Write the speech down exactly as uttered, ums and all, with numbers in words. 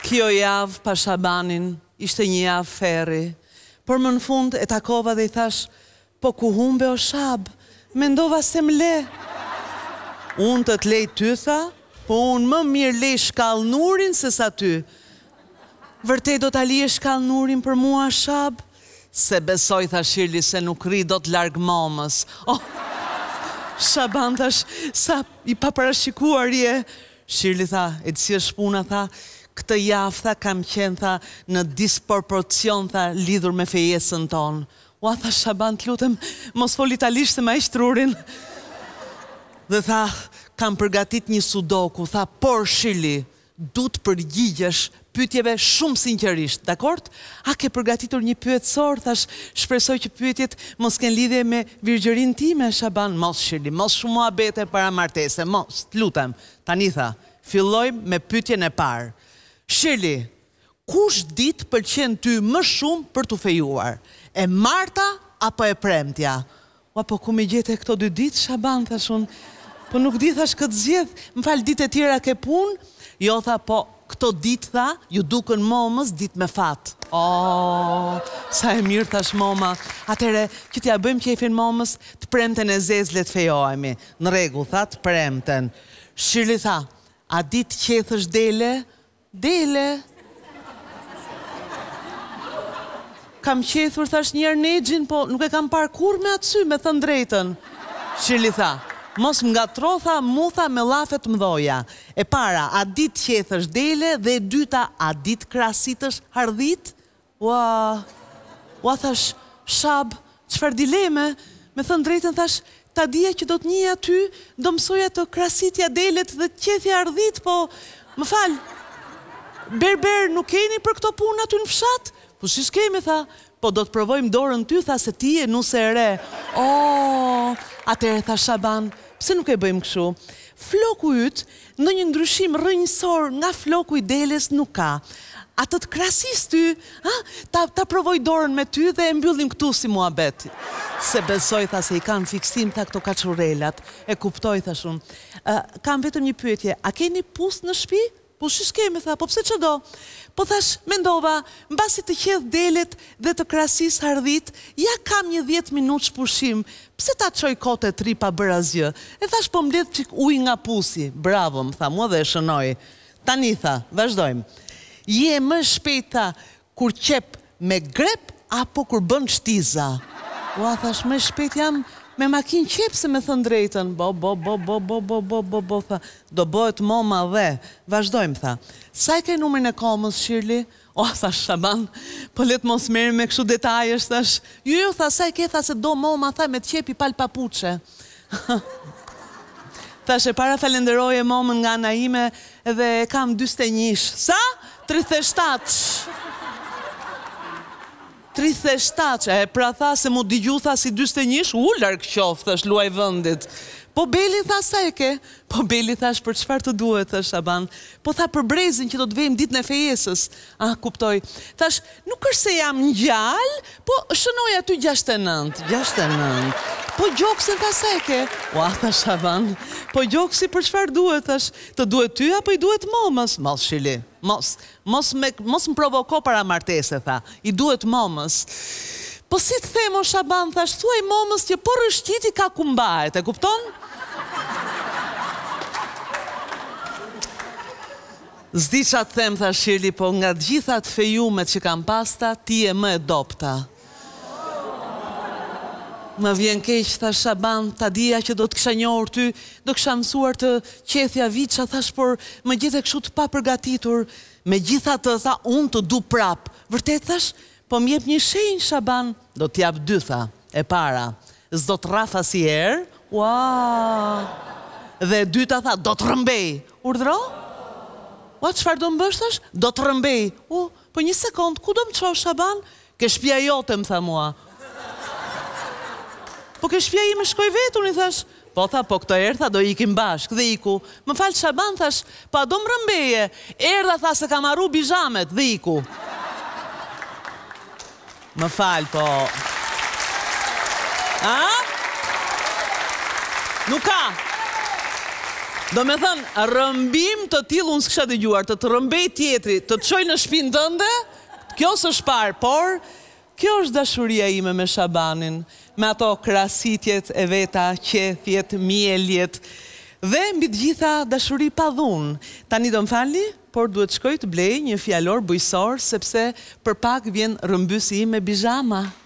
Kjo javë pa Shabanin ishte një javë ferri, por më në fund e takova dhe i thash, po ku humbe o Shab, mendova se m'le. Unë të t'lej ty, tha, po unë më mirë lej shkallnurin se sa ty. Vërtej do t'a lije shkallnurin për mua, Shab? Se besoj, tha Shirli, se nuk ri do t'larg momës. Oh, Shaban, thash, sa i paparashikuar je. Shirli tha, e të si është puna, tha, këtë javë, tha, kam qenë, tha, në disproporcion, tha, lidhur me fejesën tonë. Ua, tha Shaban, të lutem, mos fol italisht se ma ishtë trurin. Dhe tha, kam përgatit një sudoku, tha, por Shirli, du të përgjigjesh pyetjeve shumë sinqerisht, dakord? A ke përgatitur një pyetësor, thash, shpresoj që pyetjet mos ken lidhje me virgjërinë time, Shaban, mos Shirli, mos shumë muhabete para martese, mos, të lutem. Tani tha, filloj me pyetjen e parë. Shirli, kush ditë pëlqen ty më shumë për të fejuar? E marta apo e premtja? Ua, po ku me gjete këto dy ditë, Shaban, thash unë, po nuk di, thash, këtë zgjedh, më fal, ditë e tjera ke punë? Jo, tha, po, këto ditë, tha, ju duken momës ditë me fatë. Oh, sa e mirë, thash moma. Atere, që t'ja bëjmë qefin momës, të premten e zezle të fejohemi. Në rregull, tha, të premten. Shirli tha, a ditë qethësh dele? Dele. Kam qethur, thash, njerë negjin, po nuk e kam parë kur me aty, me thënë drejtën. Shirli tha, mos më ngatro, tha, mu tha me llafet mdoja. E para, a ditë qethësh dele, dhe e dyta, a ditë krasitësh hardhit? Ua, ua, thash, Shab, çfarë dileme? Me thënë drejtën, thash, ta dija që do të një aty, do mësoja të krasitja delet dhe të qethja hardhit, po, më fal, berber, nuk keni për këto punë aty në fshat? Po si s'kemi, tha, po do të provojmë dorën ty, tha, se ti e nuse e re. Oh, atëherë, tha Shaban, pse nuk e bëjmë kështu? Floku yt, në një ndryshim rrënjësor nga floku i deles nuk ka. Atë të krasis ty, ha? Ta, ta provoj dorën me ty dhe e mbyllim këtu si muhabet. Se besoj, tha, se i kanë fiksim, tha, këto kaçurelat. E kuptoj, tha shumë. Uh, kam vetëm një pyetje, a keni pus në shtëpi? Po shish kemi, tha, po pse që do? Po thash, mendova, mbasi të qedh delet dhe të krasis hardhit, ja kam një dhjetë minutë pushim, pse ta qoj kote tri pa bërë asgjë? E thash, po mbledh qik uj nga pusi, bravo, më tha, mua dhe e shënoj. Tani, tha, vazhdojmë. Je më shpejt, tha, kur qep me grep, apo kur bën shtiza? Ua, thash, më shpejt jam me makin qep se me thënë drejtën. Bo, bo, bo, bo, bo, bo, bo, bo, bo, tha, do bëhet moma dhe. Vazhdojmë, tha. Sa i ke numrin e komës, Shirli? O, thash, Shaban, po letë mos merrim me kështu detajesh, thash. Jo, jo, tha, sa i ke, tha, se do moma, tha, me të qepi pal papuçe. Thash, e para falenderoje momën nga ana ime edhe kam dyzet e një. Sa? tridhjet e shtatë. tridhjet e shtatë, e pra tha se mu digju, tha, si dyzet e një, u larg qof, thash, luaj vëndit. Po Beli, tha, sa e ke? Po Beli, thash, për çfarë të duhet, thash, Shaban? Po tha, për brezin që do të vejmë ditën e fejesës. Ah, kuptoj. Thash, nuk është se jam ngjall, po shënoj aty gjashtë e nëntë, gjashtë e nëntë. Po gjoksin, tha, sa e ke? Ua, tha Shaban, po gjoksi për çfarë duhet, thash? Të duhet ty apo i duhet momës? Mos, Shirli, mos. Mos me, mos më provoko para martese, tha. I duhet momës. Po si të themo, Shaban, thash, thuaj momës që por rëshqiti ka kumbahet, e kupton? Zdi qa të them, thash, Shirli, po nga gjithat fejumet që kam pasta, ti e më e dopta. Më vjen keq, thash, Shaban, ta dija që do të kisha njohur ty, do kisha mësuar të qethja viça, thash, por më gjete kështu të pa përgatitur. Me gjitha të, tha, unë të du prap. Vërtet, thash, po m'jep një shenjë, Shaban, do t'jap dy, tha, e para, s'do të rafa si erë, ua, dhe dyta, tha, do të rëmbej. Urdhro? Ua, qëfar do m'bësh, thash? Do të rëmbej. U, po një sekund, ku do më qosh, Shaban? Ke shpia jote, më tha mua. Po ke shpia i me shkoj vetun, i thash. Po, tha, po këto erë, tha, do ikim bashk, dhe iku. Më falë, Shaban, thash, pa do më rëmbeje. Erdha, tha, se kam arru bijamet, dhe iku. Më falë, po. A? Nuk ka. Do me thënë, rëmbim të tillë unë s'kisha dëgjuar, të të rëmbej tjetri, të të çoj në shtëpinë tënde, kjo s'është parë, por kjo është dashuria ime me Shabanin, me ato krasitjet e veta, qethjet, mieljet, dhe mbi të gjitha dashuri pa dhunë. Tani do më falni, por duhet shkoj të blej një fjalor bujësor, sepse për pak vjen rëmbysi im me bizhama.